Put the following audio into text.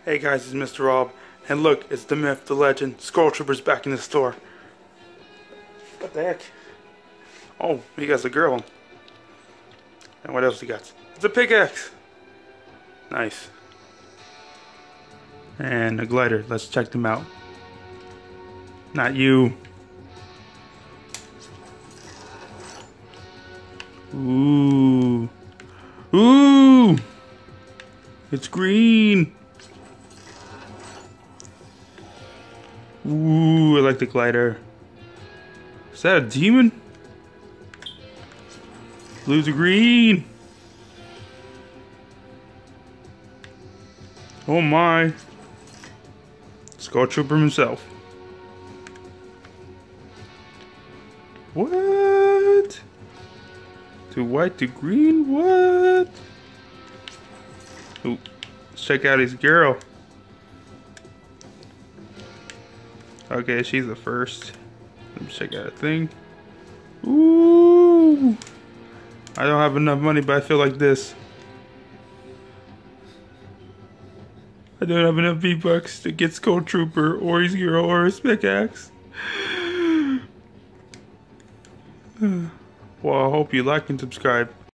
Hey guys, it's Mr. Rob, and look, it's the myth, the legend, Skull Trooper's back in the store. What the heck? Oh, he got a girl. And what else he got? It's a pickaxe! Nice. And a glider, let's check them out. Not you. Ooh. Ooh! It's green! Ooh, I like the glider. Is that a demon? Blue's to green. Oh my. Skull Trooper himself. What? To white to green? What? Ooh, let's check out his girl. Okay, she's the first. Let me check out a thing. Ooh! I don't have enough money, but I feel like this. I don't have enough V-Bucks to get Skull Trooper or his girl or his pickaxe. Well, I hope you like and subscribe.